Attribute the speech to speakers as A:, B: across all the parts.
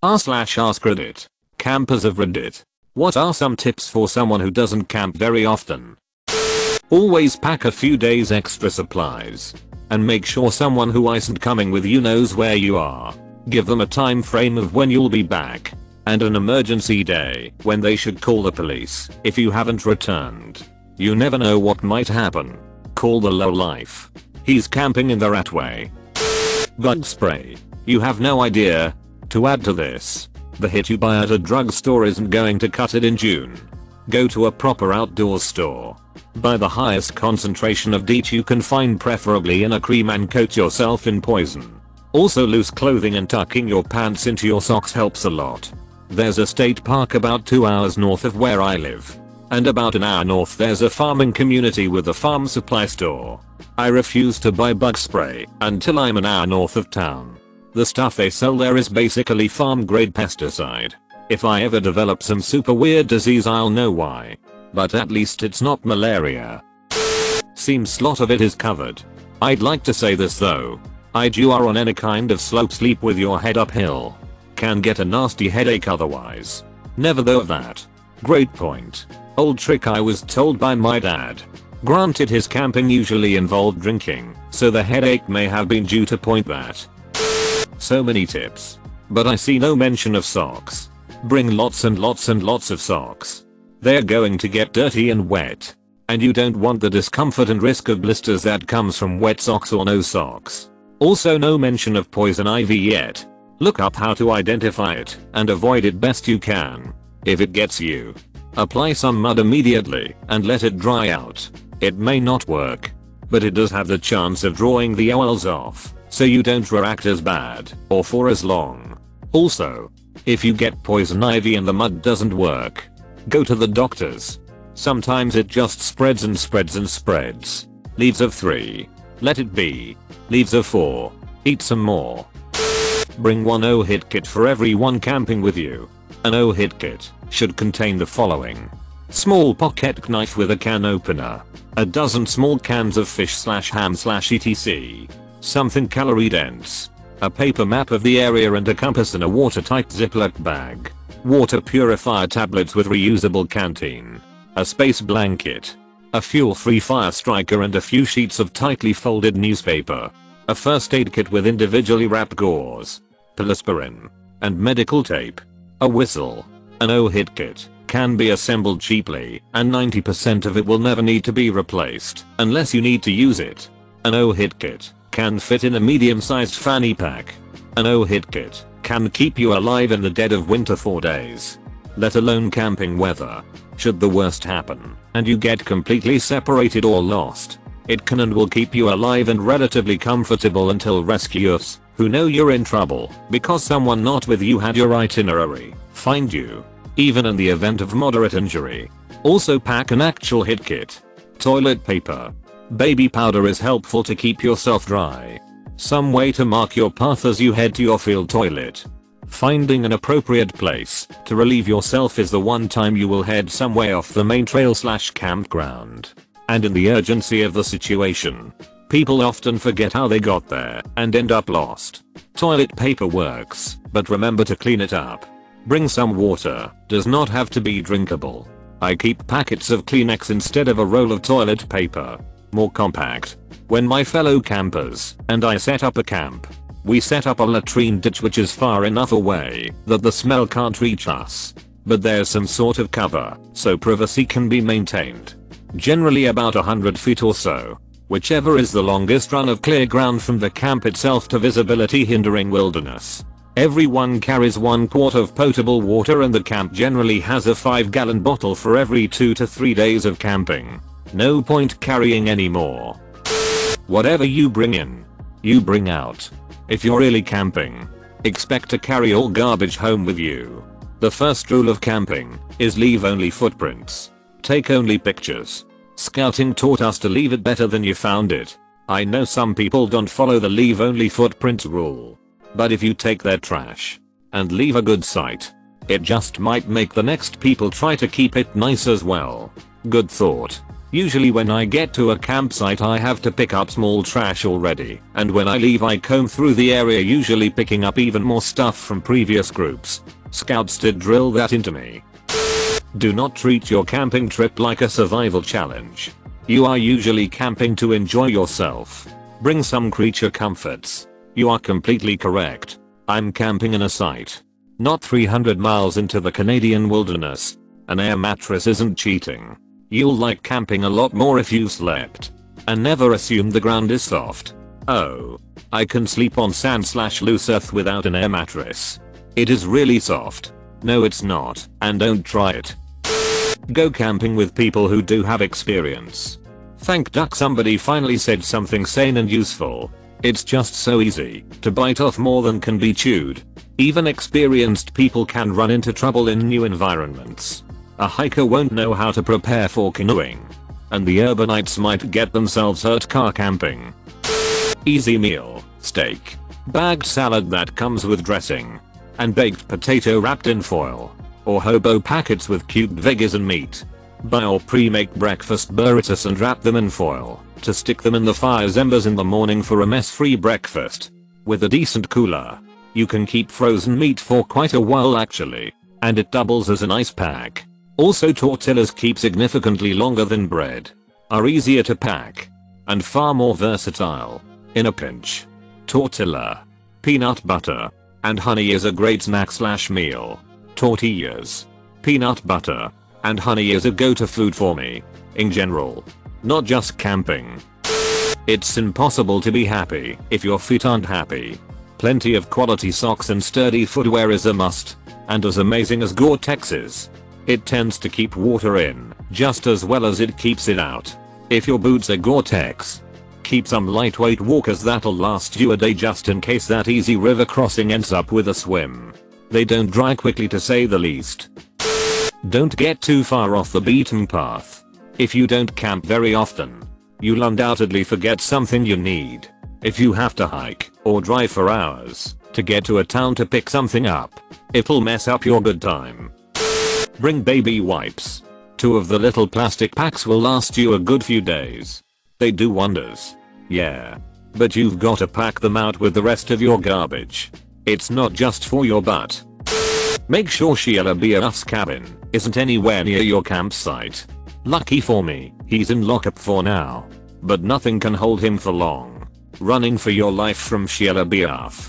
A: r/AskReddit. Campers of Reddit. What are some tips for someone who doesn't camp very often? Always pack a few days extra supplies. And make sure someone who isn't coming with you knows where you are. Give them a time frame of when you'll be back. And an emergency day when they should call the police if you haven't returned. You never know what might happen. Call the lowlife. He's camping in the rat way. Bug spray. You have no idea. To add to this, the hit you buy at a drugstore isn't going to cut it in June. Go to a proper outdoor store. Buy the highest concentration of DEET you can find, preferably in a cream, and coat yourself in poison. Also, loose clothing and tucking your pants into your socks helps a lot. There's a state park about 2 hours north of where I live. And about an hour north there's a farming community with a farm supply store. I refuse to buy bug spray until I'm an hour north of town. The stuff they sell there is basically farm grade pesticide. If I ever develop some super weird disease I'll know why. But at least it's not malaria. Seems a lot of it is covered. I'd like to say this though. You are on any kind of slope, sleep with your head uphill. Can get a nasty headache otherwise. Never though of that. Great point. Old trick I was told by my dad. Granted, his camping usually involved drinking, so the headache may have been due to point that. So many tips. But I see no mention of socks. Bring lots and lots and lots of socks. They're going to get dirty and wet. And you don't want the discomfort and risk of blisters that comes from wet socks or no socks. Also, no mention of poison ivy yet. Look up how to identify it and avoid it best you can. If it gets you, apply some mud immediately and let it dry out. It may not work, but it does have the chance of drawing the oils off, so you don't react as bad or for as long. Also, if you get poison ivy and the mud doesn't work, go to the doctors. Sometimes it just spreads and spreads and spreads. Leaves of 3. Let it be. Leaves of 4. Eat some more. Bring one O-hit kit for everyone camping with you. An O-hit kit should contain the following. Small pocket knife with a can opener. A dozen small cans of fish/ham/etc. Something calorie dense. A paper map of the area and a compass, and a watertight Ziploc bag. Water purifier tablets with reusable canteen. A space blanket. A fuel-free fire striker and a few sheets of tightly folded newspaper. A first aid kit with individually wrapped gauze. Polysporin. And medical tape. A whistle. An O-hit kit can be assembled cheaply, and 90% of it will never need to be replaced unless you need to use it. An O-hit kit can fit in a medium-sized fanny pack. An O-hit kit can keep you alive in the dead of winter for days, let alone camping weather. Should the worst happen and you get completely separated or lost, it can and will keep you alive and relatively comfortable until rescuers, who know you're in trouble because someone not with you had your itinerary, find you, even in the event of moderate injury. Also, pack an actual hit kit. Toilet paper. Baby powder is helpful to keep yourself dry. Some way to mark your path as you head to your field toilet. Finding an appropriate place to relieve yourself is the one time you will head some way off the main trail/campground. And in the urgency of the situation, people often forget how they got there and end up lost. Toilet paper works, but remember to clean it up. Bring some water. Does not have to be drinkable. I keep packets of Kleenex instead of a roll of toilet paper. More compact. When my fellow campers and I set up a camp, we set up a latrine ditch which is far enough away that the smell can't reach us. But there's some sort of cover, so privacy can be maintained. Generally about 100 feet or so, whichever is the longest run of clear ground from the camp itself to visibility hindering wilderness. Everyone carries 1 quart of potable water, and the camp generally has a 5-gallon bottle for every 2 to 3 days of camping. No point carrying any more. Whatever you bring in, you bring out. If you're really camping, expect to carry all garbage home with you. The first rule of camping is leave only footprints. Take only pictures. Scouting taught us to leave it better than you found it. I know some people don't follow the leave only footprints rule. But if you take their trash and leave a good site, it just might make the next people try to keep it nice as well. Good thought. Usually when I get to a campsite I have to pick up small trash already, and when I leave I comb through the area, usually picking up even more stuff from previous groups. Scouts did drill that into me. Do not treat your camping trip like a survival challenge. You are usually camping to enjoy yourself. Bring some creature comforts. You are completely correct. I'm camping in a site. Not 300 miles into the Canadian wilderness. An air mattress isn't cheating. You'll like camping a lot more if you slept. And never assume the ground is soft. Oh. I can sleep on sand/loose earth without an air mattress. It is really soft. No it's not, and don't try it. Go camping with people who do have experience. Thank duck somebody finally said something sane and useful. It's just so easy to bite off more than can be chewed. Even experienced people can run into trouble in new environments. A hiker won't know how to prepare for canoeing. And the urbanites might get themselves hurt car camping. Easy meal, steak. Bagged salad that comes with dressing. And baked potato wrapped in foil. Or hobo packets with cubed veggies and meat. Buy or pre-make breakfast burritos and wrap them in foil to stick them in the fire's embers in the morning for a mess-free breakfast. With a decent cooler, you can keep frozen meat for quite a while actually, and it doubles as an ice pack. Also tortillas keep significantly longer than bread, are easier to pack, and far more versatile. In a pinch, tortilla, peanut butter, and honey is a great snack/meal. Tortillas, peanut butter, and honey is a go-to food for me, in general. Not just camping. It's impossible to be happy if your feet aren't happy. Plenty of quality socks and sturdy footwear is a must, and as amazing as Gore-Tex is, it tends to keep water in just as well as it keeps it out. If your boots are Gore-Tex, keep some lightweight walkers that'll last you a day just in case that easy river crossing ends up with a swim. They don't dry quickly to say the least. Don't get too far off the beaten path. If you don't camp very often, you'll undoubtedly forget something you need. If you have to hike or drive for hours to get to a town to pick something up, it'll mess up your good time. Bring baby wipes. 2 of the little plastic packs will last you a good few days. They do wonders. Yeah. But you've got to pack them out with the rest of your garbage. It's not just for your butt. Make sure Sheila BF's cabin isn't anywhere near your campsite. Lucky for me, he's in lockup for now. But nothing can hold him for long. Running for your life from Sheila BF.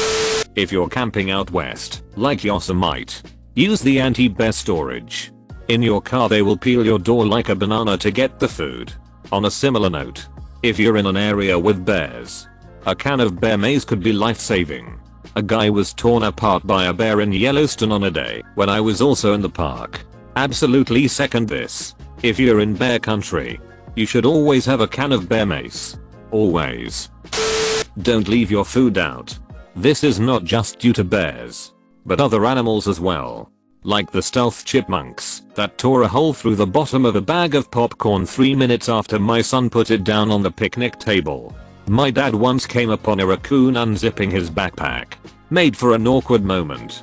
A: If you're camping out west, like Yosemite, use the anti-bear storage. In your car they will peel your door like a banana to get the food. On a similar note, if you're in an area with bears, a can of bear mace could be life-saving. A guy was torn apart by a bear in Yellowstone on a day when I was also in the park. Absolutely second this. If you're in bear country, you should always have a can of bear mace. Always. Don't leave your food out. This is not just due to bears, but other animals as well. Like the stealth chipmunks that tore a hole through the bottom of a bag of popcorn 3 minutes after my son put it down on the picnic table. My dad once came upon a raccoon unzipping his backpack. Made for an awkward moment.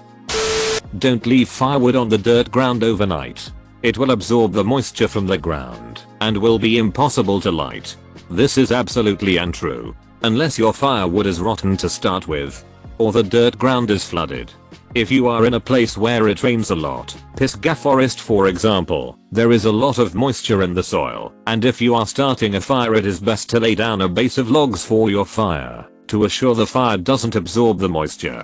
A: Don't leave firewood on the dirt ground overnight. It will absorb the moisture from the ground and will be impossible to light. This is absolutely untrue. Unless your firewood is rotten to start with, or the dirt ground is flooded. If you are in a place where it rains a lot, Pisgah Forest for example, there is a lot of moisture in the soil, and if you are starting a fire it is best to lay down a base of logs for your fire, to assure the fire doesn't absorb the moisture.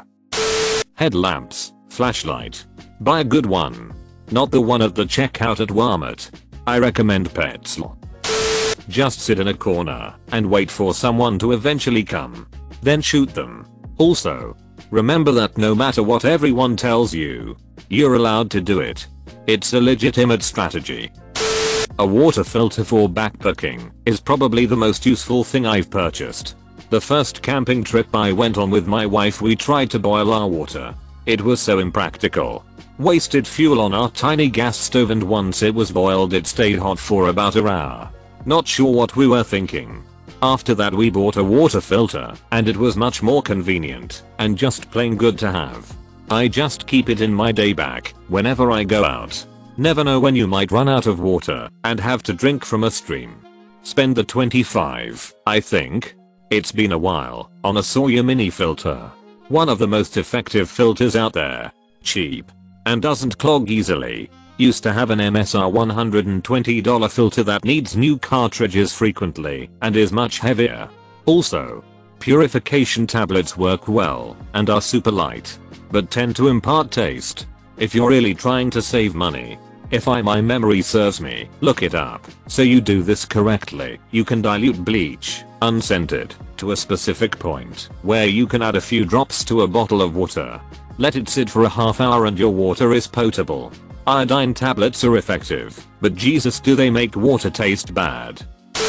A: Headlamps, flashlight. Buy a good one. Not the one at the checkout at Walmart. I recommend Petzl. Just sit in a corner and wait for someone to eventually come. Then shoot them. Also, remember that no matter what everyone tells you, you're allowed to do it. It's a legitimate strategy. A water filter for backpacking is probably the most useful thing I've purchased. The first camping trip I went on with my wife we tried to boil our water. It was so impractical. Wasted fuel on our tiny gas stove and once it was boiled it stayed hot for about an hour. Not sure what we were thinking. After that we bought a water filter and it was much more convenient and just plain good to have. I just keep it in my day bag whenever I go out. Never know when you might run out of water and have to drink from a stream. Spend the 25, I think. It's been a while, on a Sawyer mini filter. One of the most effective filters out there. Cheap. And doesn't clog easily. Used to have an MSR $120 filter that needs new cartridges frequently and is much heavier. Also, purification tablets work well and are super light, but tend to impart taste. If you're really trying to save money, if my memory serves me, look it up. So you do this correctly, you can dilute bleach, unscented, to a specific point where you can add a few drops to a bottle of water. Let it sit for a half hour and your water is potable. Iodine tablets are effective, but Jesus, do they make water taste bad.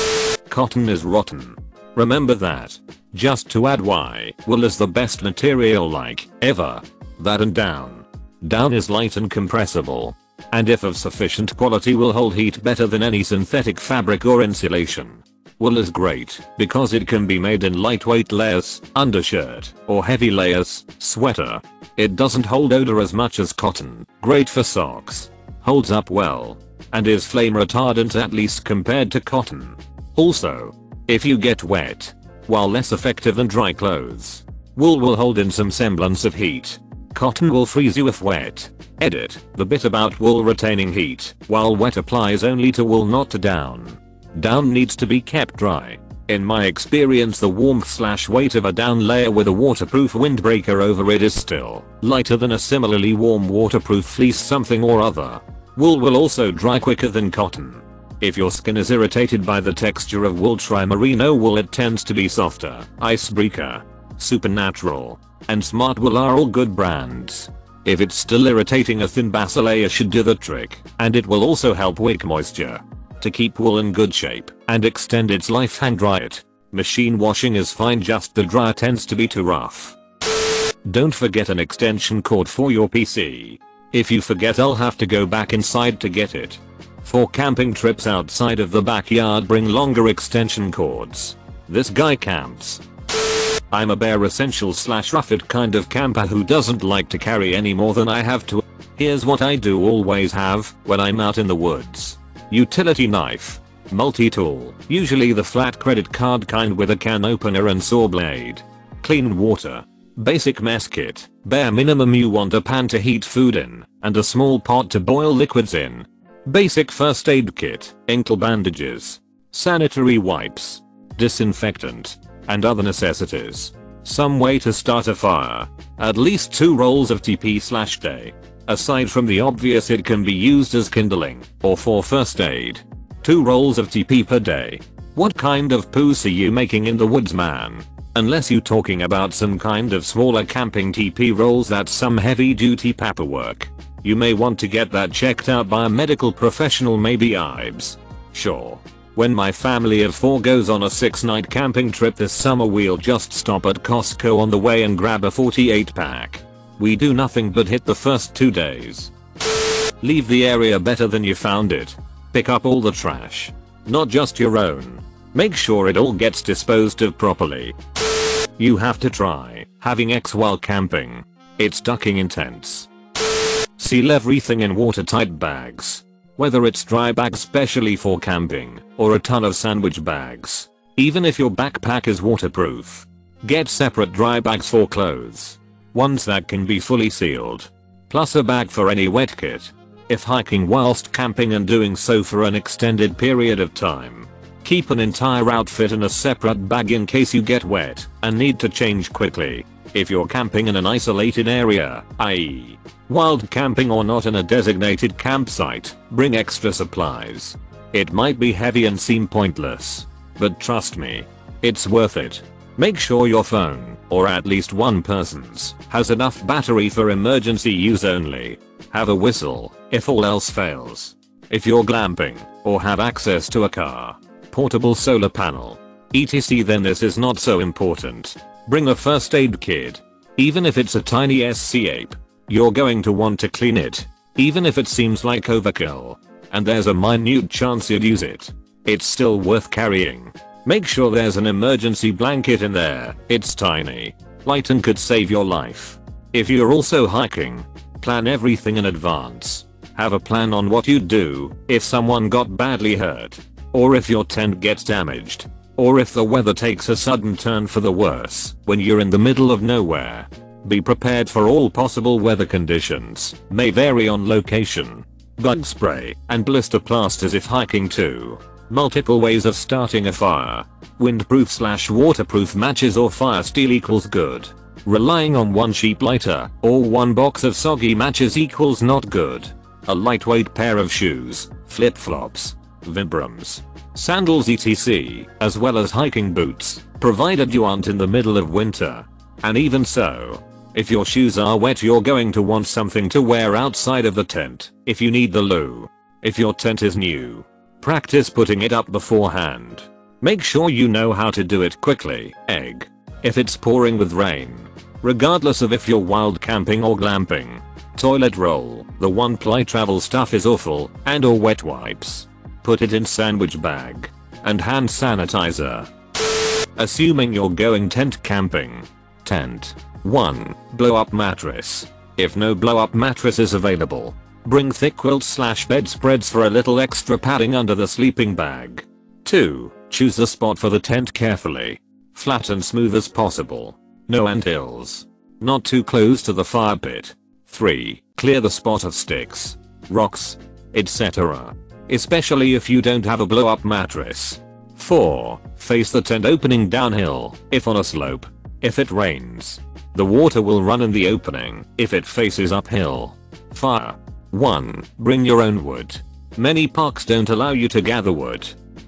A: Cotton is rotten. Remember that. Just to add why, wool is the best material like, ever. That and down. Down is light and compressible. And if of sufficient quality will hold heat better than any synthetic fabric or insulation. Wool is great because it can be made in lightweight layers, undershirt, or heavy layers, sweater. It doesn't hold odor as much as cotton, great for socks. Holds up well. And is flame retardant at least compared to cotton. Also, if you get wet, while less effective than dry clothes, wool will hold in some semblance of heat. Cotton will freeze you if wet. Edit, the bit about wool retaining heat, while wet applies only to wool, not to down. Down needs to be kept dry. In my experience, the warmth/weight of a down layer with a waterproof windbreaker over it is still lighter than a similarly warm waterproof fleece something or other. Wool will also dry quicker than cotton. If your skin is irritated by the texture of wool, try merino wool. It tends to be softer. Icebreaker, Supernatural, and Smart Wool are all good brands. If it's still irritating, a thin base layer should do the trick, and it will also help wick moisture. To keep wool in good shape and extend its life, hang dry it. Machine washing is fine, just the dryer tends to be too rough. Don't forget an extension cord for your PC. If you forget, I'll have to go back inside to get it. For camping trips outside of the backyard, bring longer extension cords. This guy camps. I'm a bare essential / rough it kind of camper who doesn't like to carry any more than I have to. Here's what I do always have when I'm out in the woods. Utility knife. Multi-tool, usually the flat credit card kind with a can opener and saw blade. Clean water. Basic mess kit. Bare minimum, you want a pan to heat food in, and a small pot to boil liquids in. Basic first aid kit. Ankle bandages. Sanitary wipes. Disinfectant. And other necessities. Some way to start a fire. At least 2 rolls of TP/day. Aside from the obvious, it can be used as kindling or for first aid. 2 rolls of TP per day. What kind of poos are you making in the woods, man? Unless you talking about some kind of smaller camping TP rolls, that's some heavy duty paperwork. You may want to get that checked out by a medical professional, maybe IBS. Sure. When my family of 4 goes on a 6-night camping trip this summer, we'll just stop at Costco on the way and grab a 48 pack. We do nothing but hit the first 2 days. Leave the area better than you found it. Pick up all the trash. Not just your own. Make sure it all gets disposed of properly. You have to try having X while camping. It's ducking intense. Seal everything in watertight bags. Whether it's dry bags specially for camping or a ton of sandwich bags. Even if your backpack is waterproof. Get separate dry bags for clothes. Ones that can be fully sealed. Plus a bag for any wet kit. If hiking whilst camping and doing so for an extended period of time. Keep an entire outfit in a separate bag in case you get wet and need to change quickly. If you're camping in an isolated area, i.e. wild camping or not in a designated campsite, bring extra supplies. It might be heavy and seem pointless, but trust me, it's worth it. Make sure your phone, or at least one person's, has enough battery for emergency use only. Have a whistle, if all else fails. If you're glamping, or have access to a car, portable solar panel, etc., then this is not so important. Bring a first aid kit. Even if it's a tiny SC-ape, you're going to want to clean it. Even if it seems like overkill, and there's a minute chance you'd use it, it's still worth carrying. Make sure there's an emergency blanket in there. It's tiny, light, and could save your life. If you're also hiking, plan everything in advance. Have a plan on what you'd do if someone got badly hurt, or if your tent gets damaged, or if the weather takes a sudden turn for the worse when you're in the middle of nowhere. Be prepared for all possible weather conditions, may vary on location. Bug spray and blister plasters if hiking too. Multiple ways of starting a fire. Windproof/waterproof matches or fire steel equals good. Relying on one cheap lighter or one box of soggy matches equals not good. A lightweight pair of shoes, flip-flops, Vibrams, sandals etc. as well as hiking boots, provided you aren't in the middle of winter. And even so, if your shoes are wet you're going to want something to wear outside of the tent if you need the loo. If your tent is new, practice putting it up beforehand. Make sure you know how to do it quickly. Egg. If it's pouring with rain, regardless of if you're wild camping or glamping. Toilet roll, the one ply travel stuff is awful, and or wet wipes. Put it in sandwich bag. And hand sanitizer. Assuming you're going tent camping. Tent. 1. Blow up mattress. If no blow up mattress is available, bring thick quilts/bedspreads for a little extra padding under the sleeping bag. 2. Choose the spot for the tent carefully. Flat and smooth as possible. No anthills. Not too close to the fire pit. 3. Clear the spot of sticks, rocks, etc. Especially if you don't have a blow up mattress. 4. Face the tent opening downhill, if on a slope. If it rains, the water will run in the opening if it faces uphill. Fire. 1. Bring your own wood. Many parks don't allow you to gather wood.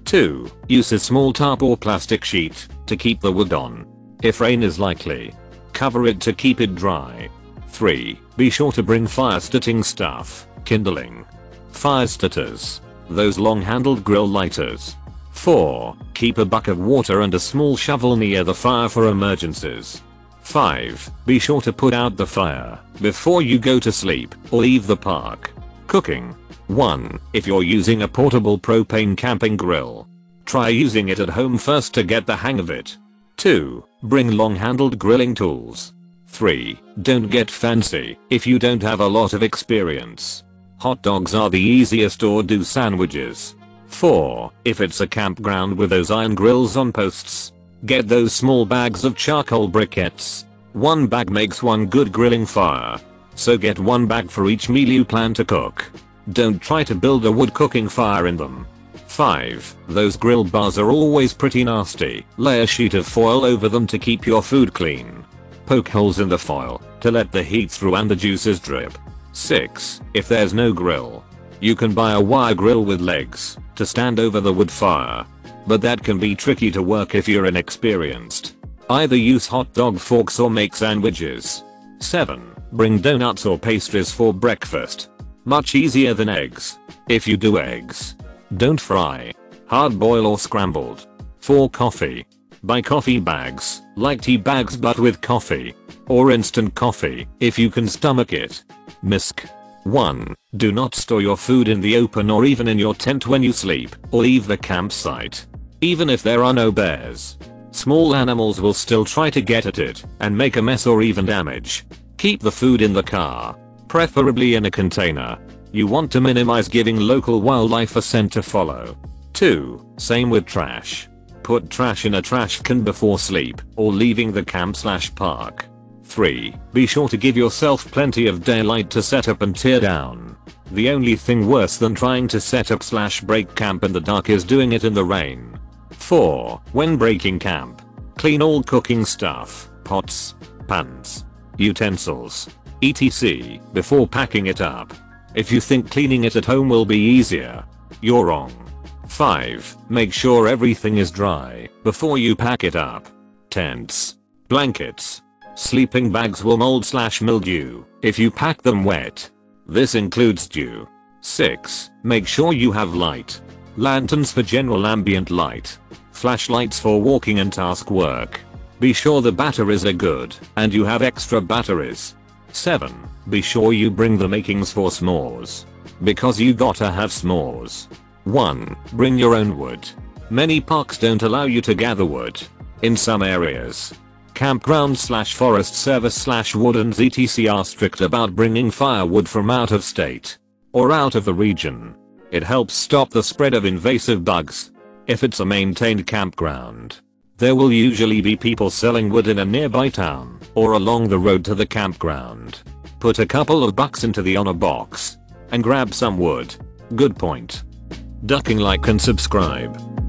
A: 2. Use a small tarp or plastic sheet to keep the wood on. If rain is likely, cover it to keep it dry. 3. Be sure to bring fire starting stuff, kindling. Fire starters. Those long-handled grill lighters. 4. Keep a bucket of water and a small shovel near the fire for emergencies. 5. Be sure to put out the fire before you go to sleep or leave the park. Cooking. 1. If you're using a portable propane camping grill, try using it at home first to get the hang of it. 2. Bring long-handled grilling tools. 3. Don't get fancy if you don't have a lot of experience. Hot dogs are the easiest, or do sandwiches. 4. If it's a campground with those iron grills on posts, get those small bags of charcoal briquettes. One bag makes one good grilling fire, so get one bag for each meal you plan to cook. Don't try to build a wood cooking fire in them. 5. Those grill bars are always pretty nasty. Lay a sheet of foil over them to keep your food clean. Poke holes in the foil to let the heat through and the juices drip. 6. If there's no grill, you can buy a wire grill with legs to stand over the wood fire, but that can be tricky to work if you're inexperienced. Either use hot dog forks or make sandwiches. 7. Bring donuts or pastries for breakfast. Much easier than eggs. If you do eggs, don't fry. Hard boil or scrambled. For coffee, buy coffee bags, like tea bags but with coffee. Or instant coffee, if you can stomach it. Misc. 1. Do not store your food in the open or even in your tent when you sleep or leave the campsite. Even if there are no bears, small animals will still try to get at it and make a mess or even damage. Keep the food in the car, preferably in a container. You want to minimize giving local wildlife a scent to follow. 2. Same with trash. Put trash in a trash can before sleep or leaving the camp/park. 3. Be sure to give yourself plenty of daylight to set up and tear down. The only thing worse than trying to set up/break camp in the dark is doing it in the rain. 4. When breaking camp, clean all cooking stuff, pots, pans, utensils, etc. before packing it up. If you think cleaning it at home will be easier, you're wrong. 5. Make sure everything is dry before you pack it up. Tents, blankets, sleeping bags will mold/mildew if you pack them wet. This includes dew. 6. Make sure you have light. Lanterns for general ambient light. Flashlights for walking and task work. Be sure the batteries are good and you have extra batteries. 7. Be sure you bring the makings for s'mores, because you gotta have s'mores. 1. Bring your own wood. Many parks don't allow you to gather wood. In some areas, campground/forest service/wardens etc are strict about bringing firewood from out of state. or out of the region. It helps stop the spread of invasive bugs. If it's a maintained campground, there will usually be people selling wood in a nearby town or along the road to the campground. Put a couple of bucks into the honor box and grab some wood. Good point. Ducking like and subscribe.